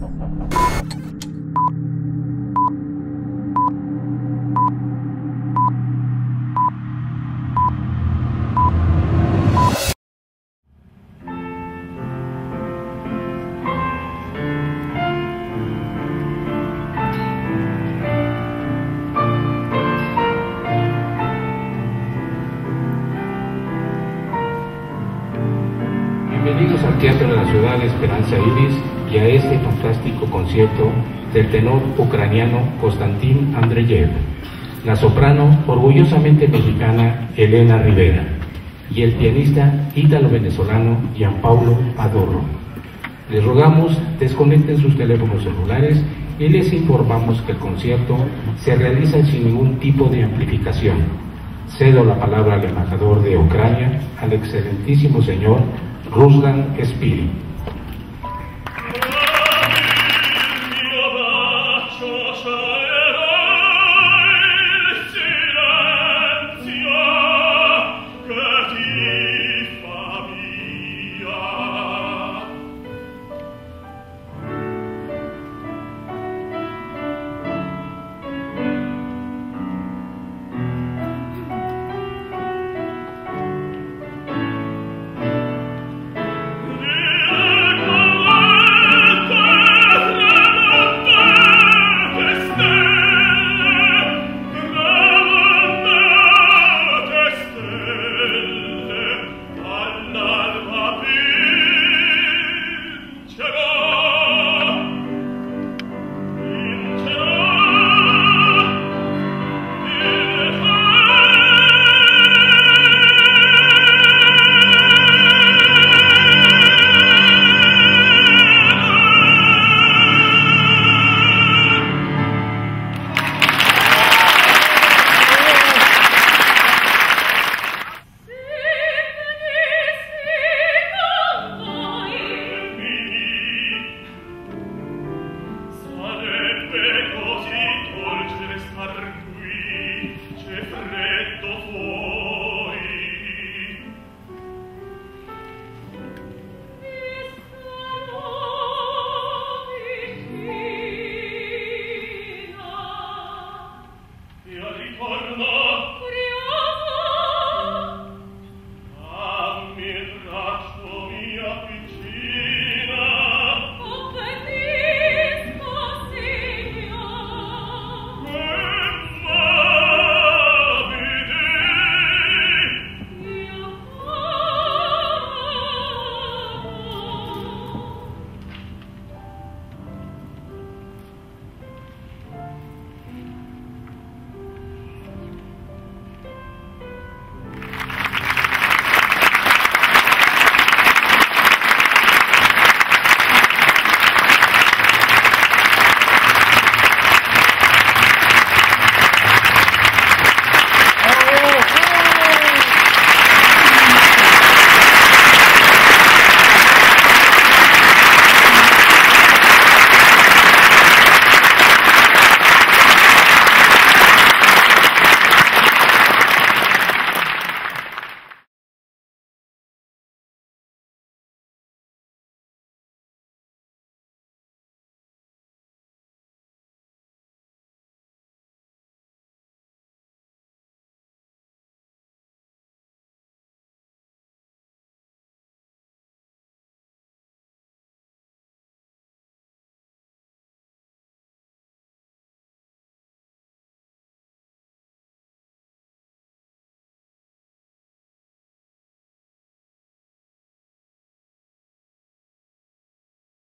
Bienvenidos al Teatro de la Ciudad de Esperanza Iris y a este fantástico concierto del tenor ucraniano Konstantin Andreyev, la soprano orgullosamente mexicana Elena Rivera y el pianista ítalo-venezolano Gianpaolo Adorno. Les rogamos desconecten sus teléfonos celulares y les informamos que el concierto se realiza sin ningún tipo de amplificación. Cedo la palabra al embajador de Ucrania, al excelentísimo señor Ruslan Spiri.